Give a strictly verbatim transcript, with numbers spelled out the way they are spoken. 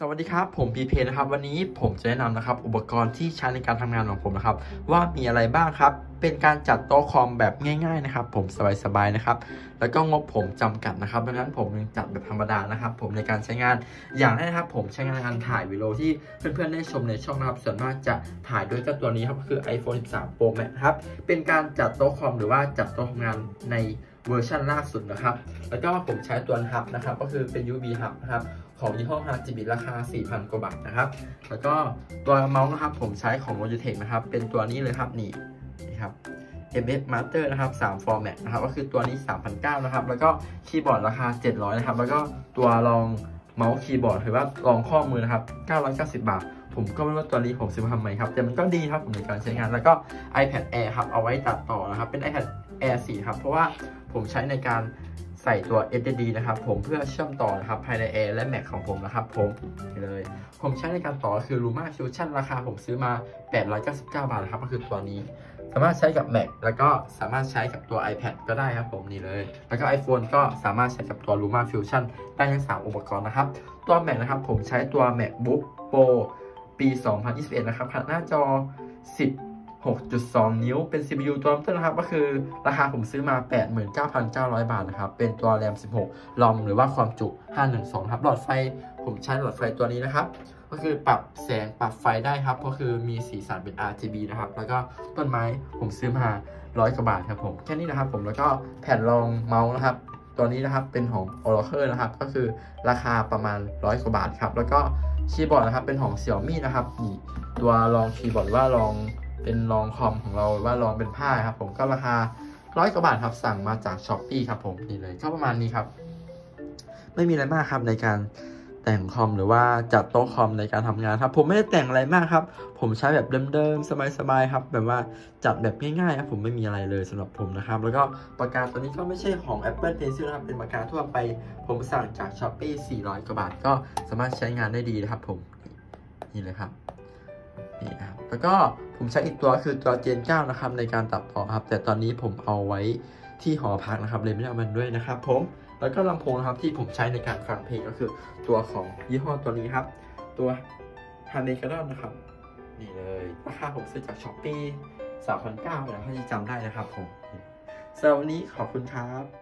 สวัสดีครับผมพีเพนะครับวันนี้ผมจะแนะนำนะครับอุปกรณ์ที่ใช้ในการทำงานของผมนะครับว่ามีอะไรบ้างครับเป็นการจัดโต๊ะคอมแบบง่ายๆนะครับผมสบายๆนะครับแล้วก็งบผมจำกัดนะครับดังนั้นผมยังจัดแบบธรรมดานะครับผมในการใช้งานอย่างแรกนะครับผมใช้งานในการถ่ายวิดีโอที่เพื่อนๆได้ชมในช่องนะครับส่วนมากจะถ่ายด้วยเจ้าตัวนี้ครับก็คือ ไอโฟน สิบสาม โปร แม็กซ์ ครับเป็นการจัดโต๊ะคอมหรือว่าจัดโต๊ะทำงานในเวอร์ชันล่าสุดนะครับแล้วก็ผมใช้ตัวฮับนะครับก็คือเป็น ยู บี ฮับนะครับของยี่ห้อ ฮาร์ด จี บี ราคา สี่พัน กว่าบาทนะครับแล้วก็ตัวเมาส์นะครับผมใช้ของ Logitech นะครับเป็นตัวนี้เลยครับนี่นี่ครับ เอ็ม เอส Master นะครับสาม Format นะครับก็คือตัวนี้ สามพันเก้าร้อย นะครับแล้วก็คีย์บอร์ดราคาเจ็ดร้อยนะครับแล้วก็ตัวรองเมาส์คีย์บอร์ดหรือว่ารองข้อมือนะครับเก้าร้อยเก้าสิบ บาทผมก็ไม่รู้ว่าตัวนี้ผมซื้อมาทำไมครับแต่มันก็ดีครับในการใช้งานแล้วก็ iPad Air ครับเอาไว้ตัดต่อนะครับเป็น iPad Air สี่ครับเพราะว่าผมใช้ในการใส่ตัว เอส ดี ดี นะครับผมเพื่อเชื่อมต่อนะครับภายใน Air และ Mac ของผมนะครับผมเลยผมใช้ในการต่อคือ Luma Fusion ราคาผมซื้อมาแปดร้อยเก้าสิบเก้าบาทนะครับก็คือตัวนี้สามารถใช้กับ Mac แล้วก็สามารถใช้กับตัว iPad ก็ได้ครับผมนี่เลยแล้วก็ iPhone ก็สามารถใช้กับตัว Luma Fusion ได้ทั้งสามอุปกรณ์นะครับตัว Mac นะครับผมใช้ตัว MacBook Pro ปี สองพันยี่สิบเอ็ด นะครับขนาดหน้าจอ สิบหกจุดสอง นิ้วเป็น ซี พี ยู ตัวต้นนะครับก็คือราคาผมซื้อมา แปดหมื่นเก้าพันเก้าร้อย บาทนะครับเป็นตัว แรม สิบหก รอม หรือว่าความจุ ห้าร้อยสิบสอง ครับหลอดไฟผมใช้หลอดไฟตัวนี้นะครับก็คือปรับแสงปรับไฟได้ครับก็คือมีสีสันเป็น อาร์ จี บี นะครับแล้วก็ต้นไม้ผมซื้อมาร้อยกว่าบาทครับผมแค่นี้นะครับผมแล้วก็แผ่นรองเมาส์นะครับตัวนี้นะครับเป็นของ Oracle นะครับก็คือราคาประมาณร้อยกว่าบาทครับแล้วก็คีย์บอร์ดนะครับเป็นของ Xiaomi นะครับนี่ตัวรองคีย์บอร์ดว่ารองเป็นรองคอมของเราว่ารองเป็นผ้าครับผมก็ราคาร้อยกว่าบาทครับสั่งมาจาก Shopee ครับผมนี่เลยก็ประมาณนี้ครับไม่มีอะไรมากครับในการแต่งคอมหรือว่าจัดโต๊ะคอมในการทำงานครับผมไม่ได้แต่งอะไรมากครับผมใช้แบบเดิมๆสบายๆครับแบบว่าจัดแบบง่ายๆครับผมไม่มีอะไรเลยสำหรับผมนะครับแล้วก็ปากกาตัวนี้ก็ไม่ใช่ของ Apple Pencil นะครับเป็นปากกาทั่วไปผมสั่งจาก Shopee สี่ร้อยกว่าบาทก็สามารถใช้งานได้ดีนะครับผมนี่เลยครับนี่นะครับแล้วก็ผมใช้อีกตัวคือตัว Gen เก้านะครับในการตัดต่อครับแต่ตอนนี้ผมเอาไว้ที่หอพักนะครับเลยไม่ได้เอามันด้วยนะครับผมแล้วก็ลำโพงนะครับที่ผมใช้ในการฟังเพลงก็คือตัวของยี่ห้อตัวนี้ครับตัว ฮาร์เมกาดอน นะครับนี่เลยราคาผมซื้อจาก Shopee สามพันเก้าร้อย นะถ้าที่จำได้นะครับผมสำหรับวันนี้ขอบคุณครับ